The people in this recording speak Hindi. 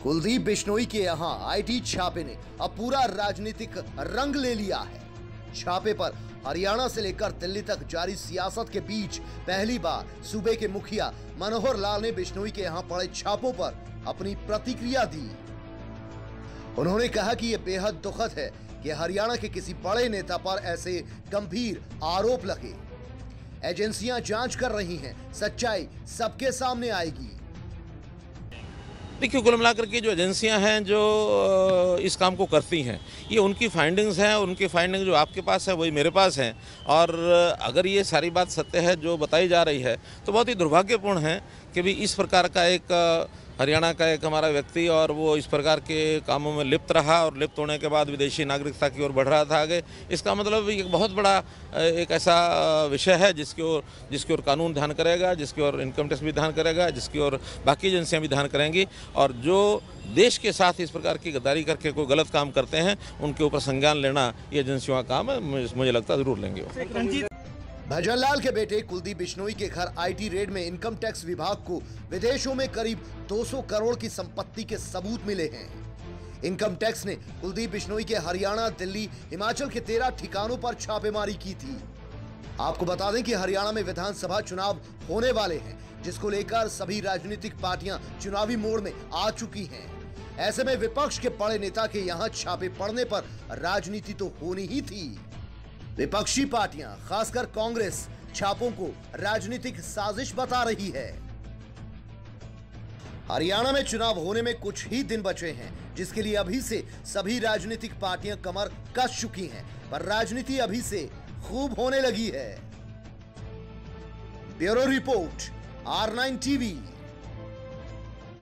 कुलदीप बिश्नोई के यहां आईटी छापे ने अब पूरा राजनीतिक रंग ले लिया है। छापे पर हरियाणा से लेकर दिल्ली तक जारी सियासत के बीच पहली बार सूबे के मुखिया मनोहर लाल ने बिश्नोई के यहां पड़े छापों पर अपनी प्रतिक्रिया दी। उन्होंने कहा कि यह बेहद दुखद है कि हरियाणा के किसी बड़े नेता पर ऐसे गंभीर आरोप लगे। एजेंसियां जांच कर रही हैं, सच्चाई सबके सामने आएगी। देखिए, कुल मिलाकर के जो एजेंसियां हैं जो इस काम को करती हैं, ये उनकी फाइंडिंग्स हैं। उनकी फाइंडिंग जो आपके पास है वही मेरे पास है। और अगर ये सारी बात सत्य है जो बताई जा रही है तो बहुत ही दुर्भाग्यपूर्ण है कि भी इस प्रकार का एक हरियाणा का एक हमारा व्यक्ति और वो इस प्रकार के कामों में लिप्त रहा और लिप्त होने के बाद विदेशी नागरिकता की ओर बढ़ रहा था आगे। इसका मतलब एक बहुत बड़ा एक ऐसा विषय है जिसकी ओर कानून ध्यान करेगा, जिसकी ओर इनकम टैक्स भी ध्यान करेगा, जिसकी ओर बाकी एजेंसियां भी ध्यान करेंगी। और जो देश के साथ इस प्रकार की गद्दारी करके कोई गलत काम करते हैं उनके ऊपर संज्ञान लेना ये एजेंसियों का काम है। मुझे लगता है जरूर लेंगे। भजनलाल के बेटे कुलदीप बिश्नोई के घर आईटी रेड में इनकम टैक्स विभाग को विदेशों में करीब 200 करोड़ की संपत्ति के सबूत मिले हैं। इनकम टैक्स ने कुलदीप बिश्नोई के हरियाणा, दिल्ली, हिमाचल के 13 ठिकानों पर छापेमारी की थी। आपको बता दें कि हरियाणा में विधानसभा चुनाव होने वाले हैं, जिसको लेकर सभी राजनीतिक पार्टियां चुनावी मोड़ में आ चुकी हैं। ऐसे में विपक्ष के बड़े नेता के यहाँ छापे पड़ने पर राजनीति तो होनी ही थी। विपक्षी पार्टियां, खासकर कांग्रेस, छापों को राजनीतिक साजिश बता रही है। हरियाणा में चुनाव होने में कुछ ही दिन बचे हैं, जिसके लिए अभी से सभी राजनीतिक पार्टियां कमर कस चुकी हैं, पर राजनीति अभी से खूब होने लगी है। Bureau report, R9 TV।